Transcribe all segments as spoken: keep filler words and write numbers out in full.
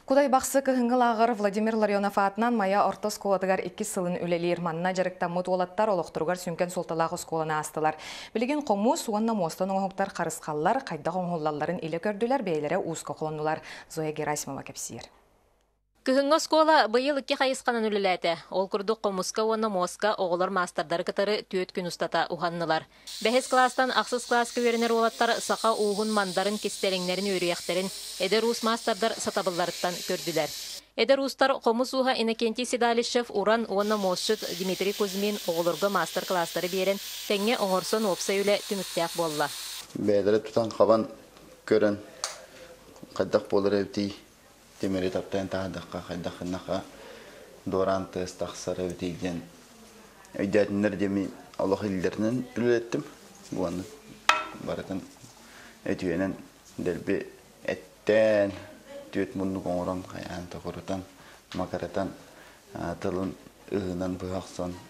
Кудай бақсы кыһыңгылағыр Владимир Ларионов атынан мая орто сколатыгар икки сылын үлелер манна жарыкта мутуолаттар олықтыругар сүнкен солталағы сколана астылар. Білеген қому суанна мостан оңықтар қарысқаллар, қайда қоңғоллаларын иле көрділер, бейлері уысқа қолоннулар. Зоя Герасимова кепсиер. Кыһыңга скола быйыл икки хайысқанын үлеләті. Ол күрдік қомуска уанна моска оғылар мастардары кытары түйет күн устата уханнылар. Бәхес кластан ақсыз класс көверінер олаттар сақа уғын мандарын кестереңнерін өріяқтерін эдер рус мастардар сатабылларыттан көрділер. Эдер рустар қомус уға Иннокентий Седалишев уран уанна мосшыт Дмитрий Кузьмин оғылырға мастер класстары берен тәңе оңырсон опса үлі түміктәк болла. Бәдірі тұтан қабан көрін қайдақ болыр әвтей. Темері таптайын тағадаққа, қайдақыннаға доранты стақсары өтейден өйдәтінлер деме Аллах елдерінен үлелеттім. Бұғаны барытын өтуенен дәлбе әттен түйет мұнды қоңыран қаян тұқырытан, макаратан, тылын ұғынан бұғақсан.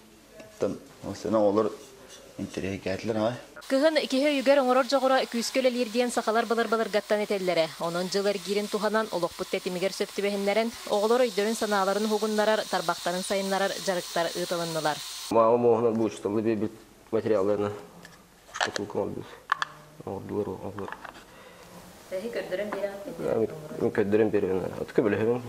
Осына олар интереге кәтілер ағай. Кыһын киһи үгер оңорор жоғыра күскөлелер диен сақалар былыр-былыр гаттан етеллері. Онын жылыр гирин туханан олықпыт тетимигер сөптібехінлерін, оғылор өйдерін саналарын хугуннарар, тарбақтарын сайыннарар, жарықтар ұтылыннылар. Мама моғынан бұл ұшталы бейбіт материаларына ұтылқым алдыз. Оғылар оғылар. Тәхи көрдірін бері аттен? Көрдірін бері. Атықы білігін.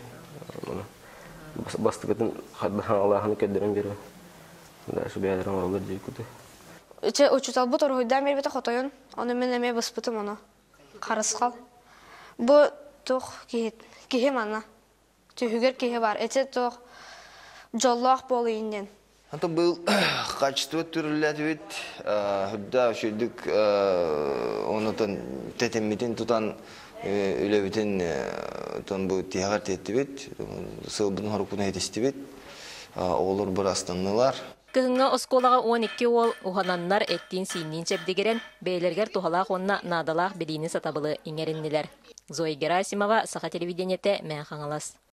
Бастықытын Аллахын көрдірін бері. Дәші бәдірін оғылар дейі күді. Үче учутал бу торгойдан бербете хотойон. Аны мен эме баспытым аны. Карыскал. Бу тух кихет. Кихе мана. Түйгер кихе бар. Эте тух жоллах болу инден. Антон был качество түрләтүет. Худда шүдүк онотон тетеммитин тутан үлебитин тон бу тиягар теттибит. Сылбын харукуна етестибит. Олар бір астаннылар. Кыһыңга осколага он икки ол ухананнар эттин синнин чепдигерен бейлергер тухалаах онна надалаах билини сатабылы иңериннилер. Зоя Герасимова, Саха телевидениете, Мен Хаңалас.